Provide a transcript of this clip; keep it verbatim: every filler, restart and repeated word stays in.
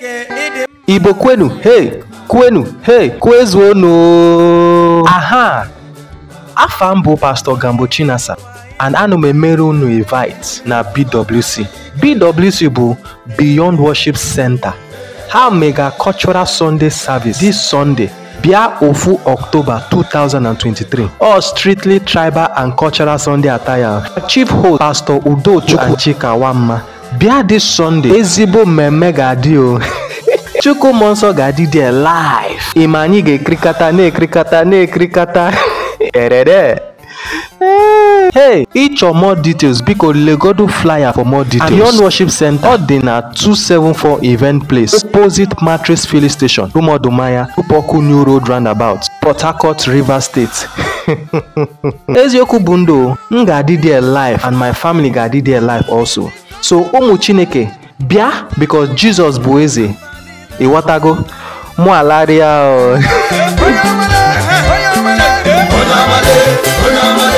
Igbo kwenu, hey, kwenu, hey, kwezuonu. Aha! Afa m bụ Pastor Gambo Chinasa and ana m emere unu invite na B W C. B W C bụ Beyond Worship Center. Ha mega cultural Sunday service this Sunday. Bịa ofu October two thousand twenty-three. All strictly tribal and cultural Sunday attire. Chief host Pastor Udochukwu and Chika Wamma. Bịa this Sunday. Ezigbo mmemme ga-adị o. Chukwu Monso ga-adị there live. Ịma anyị ga-ekrikata na-ekrikata na-ekrikata. Erere. Hey, each or more details biko legodo flyer for more details. Beyond Worship Center ọ dị na two seventy-four Event Place opposite Matrix Filling Station, Umodumaya, Upoku New Road Roundabout, Port Harcourt, Rivers State. Eziokwu bụ ndụ, m ga-adị there live and my family ga-adị there live also. So ụmụ Chineke bịa because Jesus bụ eze. Ịghọtago? Mụ alaria o.